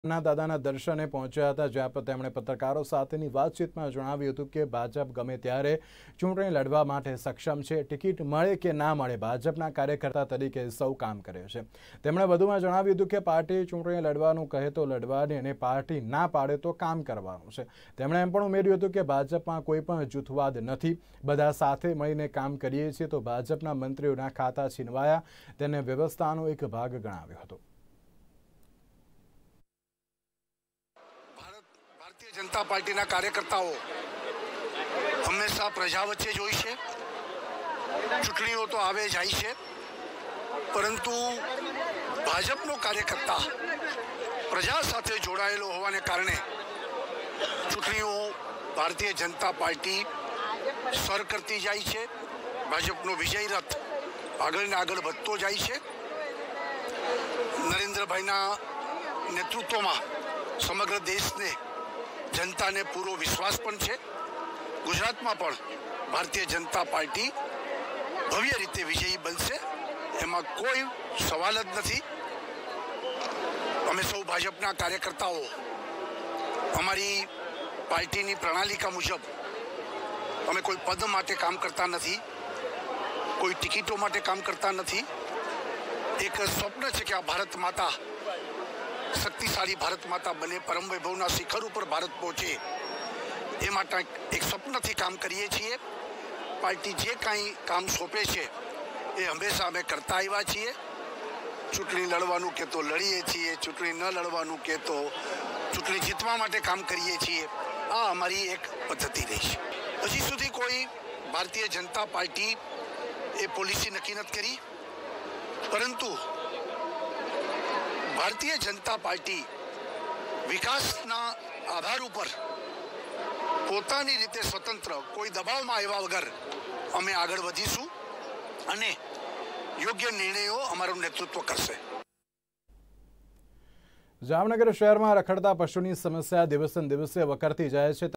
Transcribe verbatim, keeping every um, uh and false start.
ના દાદાના દર્શને પહોંચ્યા હતા, જ્યાં તેમણે પત્રકારો સાથેની વાતચીતમાં જણાવ્યું હતું કે ભાજપ ગમે ત્યારે ચૂંટણી લડવા માટે સક્ષમ છે। ટિકિટ મળે કે ના મળે, ભાજપના કાર્યકર્તા તરીકે સૌ કામ કરે છે। તેમણે વધુમાં જણાવ્યું હતું કે પાર્ટી ચૂંટણી લડવાનું કહે તો લડવાની અને પાર્ટી ના પાડે તો કામ કરવાનું છે। તેમણે એમ પણ ઉમેર્યું હતું કે ભાજપમાં કોઈ પણ જૂથવાદ નથી, બધા સાથે મળીને કામ કરીએ છીએ। તો ભાજપના મંત્રીઓના ખાતા છીનવાયા તેને વ્યવસ્થાનો એક ભાગ ગણાવ્યો હતો। भारतीय जनता पार्टी कार्यकर्ताओं हमेशा प्रजा वच्चे जोई छे। चूंटणीओ तो आवे जाय छे, परंतु भाजपनो कार्यकर्ता प्रजा साथे जोड़ायेलो होवाने कारणे चूंटणीओ भारतीय जनता पार्टी सर करती जाय छे। भाजपनो विजय रथ आगळ ने आगळ वधतो जाय छे। नरेन्द्रभाईना नेतृत्वमां समग्र देश ने जनता ने पूरो विश्वास पण छे। गुजरात में पण भारतीय जनता पार्टी भव्य रीते विजयी बनशे, एमां कोई सवाल ज नथी। अमे सौ भाजपना कार्यकर्ताओ अमारी पार्टीनी प्रणालिका मुजब अमे कोई पद माटे काम करता नथी, कोई टिकिटों माटे काम करता नथी। एक स्वप्न छे कि आ भारत माता शक्तिशाली भारत माता बने, परम वैभवना शिखर पर भारत पहुंचे, ए माटे एक स्वप्न थी काम करीए छीए। पार्टी जे काई काम सौंपे छे ए हमेशा अमे करता आव्या छीए। चूंटणी लड़वानुं के तो लड़ीए छीए, चूंटणी न लड़वानुं के तो चूंटणी जीतवा माटे काम करीए छीए। आ अमारी एक पद्धति रही छे। हजी सुधी कोई भारतीय जनता पार्टी ए पॉलिसी नक्की नथी करी, परंतु भारतीय जनता पार्टी विकासना आधार पर पोतानी रीते स्वतंत्र कोई दबाव में आव्या वगर अमे आगळ वधीशुं अने योग्य निर्णयों अमारुं नेतृत्व करशे। जामनगर शहर में रखड़ता पशुनी समस्या दिवसे दिवसे वकरती जाय छे।